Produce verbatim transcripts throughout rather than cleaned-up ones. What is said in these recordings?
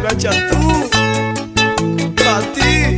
borracha tú, pa' ti.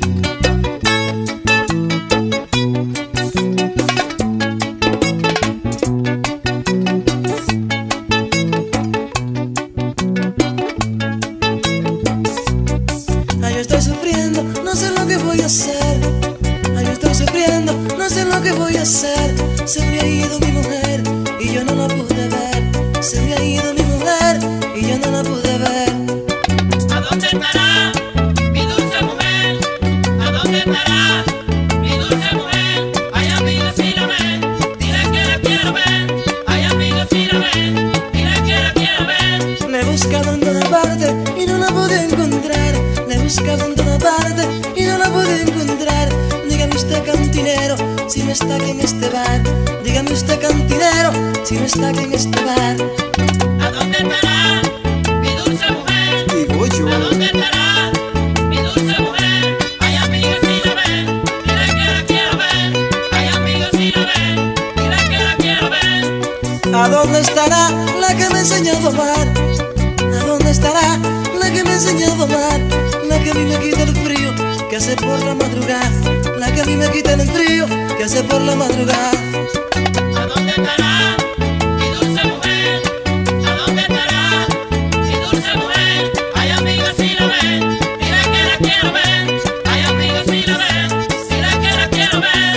Ay, yo estoy sufriendo, no sé lo que voy a hacer. Ay, yo estoy sufriendo, no sé lo que voy a hacer. Se me ha ido mi mujer y yo no la pude ver. Se me ha ido mi mujer y yo no la pude ver. ¿A dónde estará mi dulce mujer? ¿A dónde estará mi dulce mujer? Ay, amigos, si la ven, dile que la quiero ver. Ay, amigos, si la ven, dile que la quiero ver. Le he buscado en toda parte y no la pude encontrar. Le he buscado en toda parte y no la pude encontrar. Dígame usted, cantinero, si no está aquí en este bar. Dígame usted, cantinero, si no está aquí en este bar. ¿A dónde estará mi dulce mujer? Digo yo. ¿A dónde estará mi dulce mujer? Ay, amigos, si la ven, dile que la quiero ver. Ay, amigos, si la ven, dile que la quiero ver. ¿A dónde estará la que me enseñó a domar? ¿A dónde estará la que me enseñó a domar? La que a mí me quita el frío que hace por la madrugada. La que a mí me quita el frío que hace por la madrugada. ¿A dónde estará mi dulce mujer? ¿A dónde estará mi dulce mujer? Ay, amigos, si la ven, dile que la quiero ver. Ay, amigos, si la ven, dile que la quiero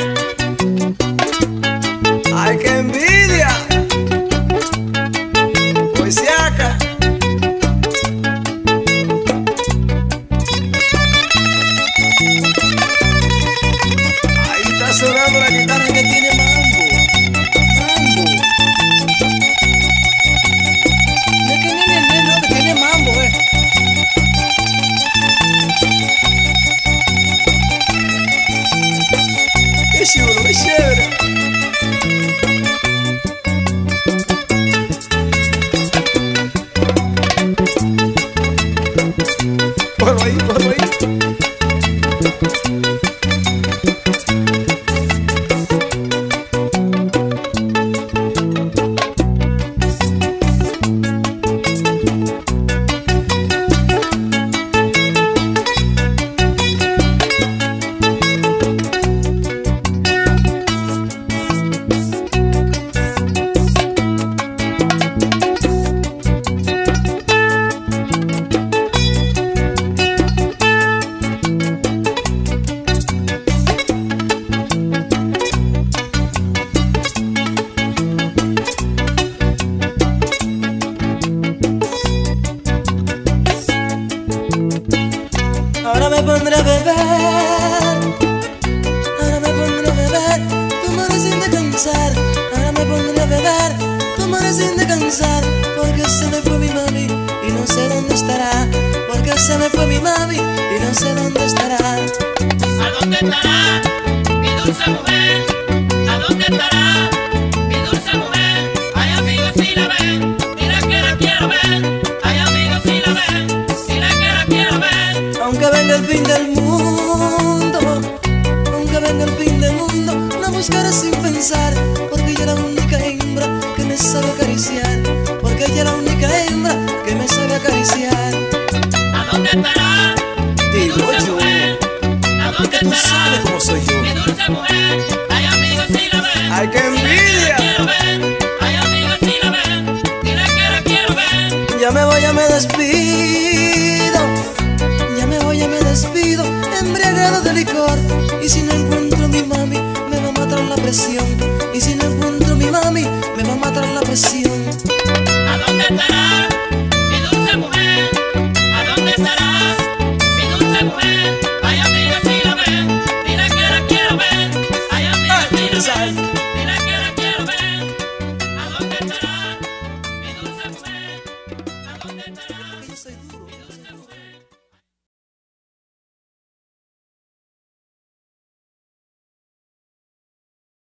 ver. ¡Ay, qué envidia! Pues se acá. Ahí está sonando la guitarra que tiene mambo. Mambo. No es que no es el no, que tiene mambo, eh. Qué chulo, qué chévere. Ponlo ahí, ponlo ahí. Ahora me pondré a beber, ahora me pondré a beber, tomaré sin descansar. Ahora me pondré a beber, tomaré sin descansar. Porque se me fue mi mami y no sé dónde estará. Porque se me fue mi mami y no sé dónde estará. ¿A dónde estará mi dulce mujer? ¿A dónde estará mi dulce mujer? Ay, amigos, si la ven, dile que la quiero ver. Ay, amigos, si la ven, dile que la quiero ver. Aunque venga el fin del mundo, aunque venga el fin del mundo, la buscaré sin pensar. Porque ella es la única hembra que me sabe acariciar. Porque ella es la única hembra que me sabe acariciar. ¿A dónde estará mi Digo dulce yo. mujer? ¿A dónde Tú estará sabes cómo soy yo. mi dulce mujer? Ay, amigos, si la ven, ¡Ay, qué dile que la envidia! quiero ver. Ay, amigos, si la ven, dile que la quiero ver. Ya me voy, ya me despido. Ya me voy, ya me despido, embriagado de licor. Y si no encuentro mi mami, me va a matar la presión. Y si no encuentro mi mami, me va a matar la presión.